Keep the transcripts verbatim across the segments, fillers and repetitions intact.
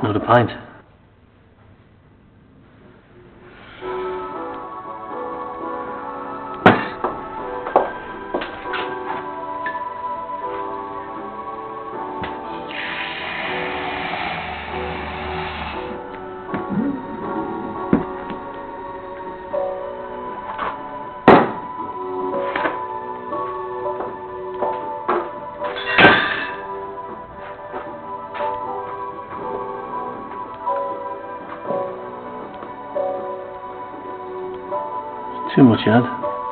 Another pint. Too much, Ed.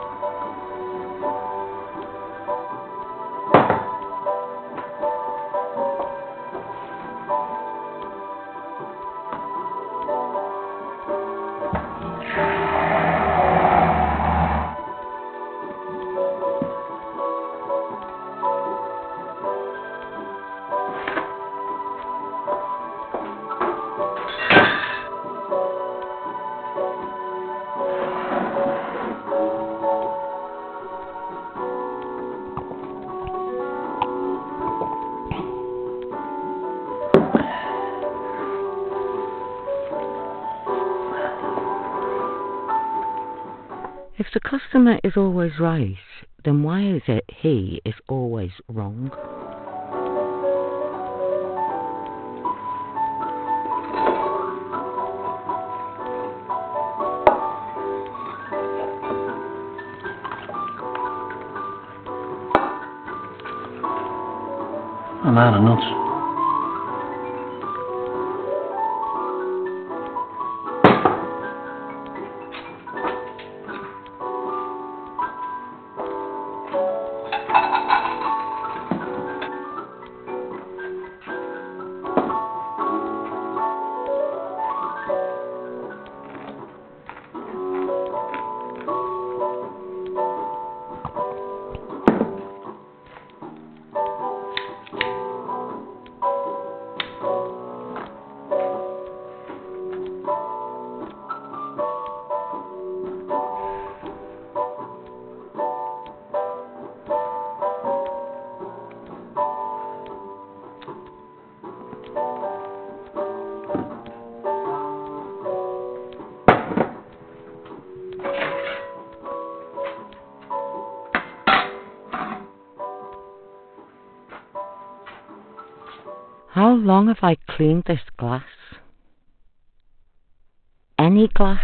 If the customer is always right, then why is it he is always wrong? I'm out of nuts. How long have I cleaned this glass? Any glass?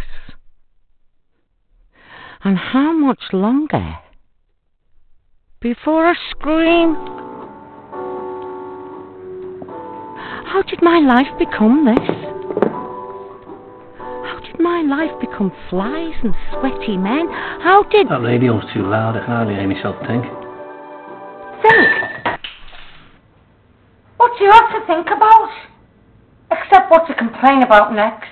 And how much longer? Before I scream? How did my life become this? How did my life become flies and sweaty men? How did... That radio's too loud, I can hardly hear myself think. Think? What do you have to think about? Except what to complain about next.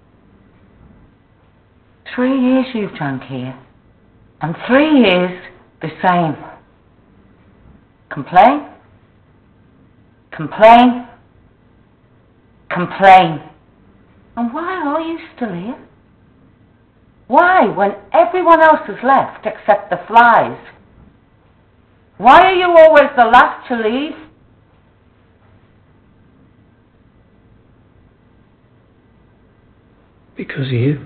Three years you've drank here, and three years the same. Complain? Complain? Complain. And why are you still here? Why, when everyone else has left except the flies? Why are you always the last to leave? Because of you.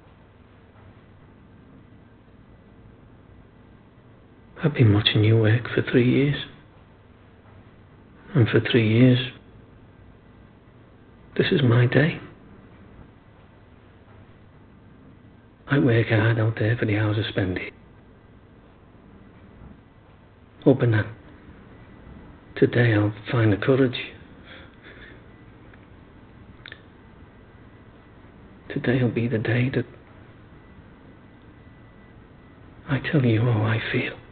I've been watching you work for three years. And for three years, this is my day. I work hard out there for the hours I spend here. Hoping that today I'll find the courage. Today will be the day that I tell you how I feel.